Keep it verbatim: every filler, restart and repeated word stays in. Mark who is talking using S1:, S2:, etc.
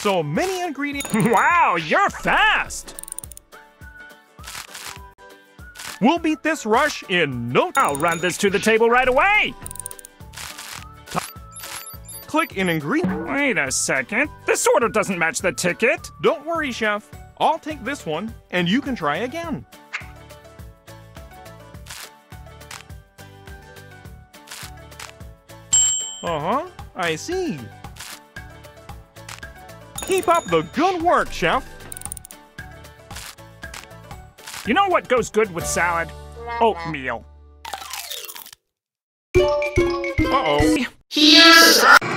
S1: So many ingredients.
S2: Wow, you're fast!
S1: We'll beat this rush in no time.
S2: I'll run this to the table right away!
S1: Click in ingredient.
S2: Wait a second. This order doesn't match the ticket.
S1: Don't worry, Chef. I'll take this one, and you can try again. Uh-huh, I see. Keep up the good work, Chef.
S2: You know what goes good with salad? Oatmeal.
S1: Uh-oh.
S3: Here's